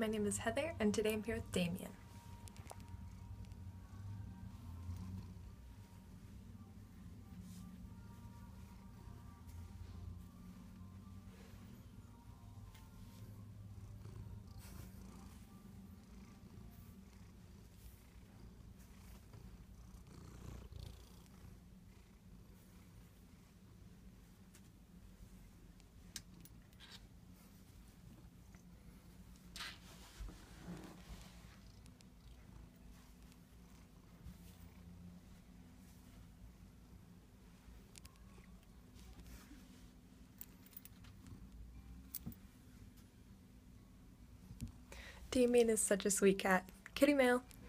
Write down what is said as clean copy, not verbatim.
my name is Heather, and today I'm here with Damien. Damien is such a sweet cat. Kitty mail!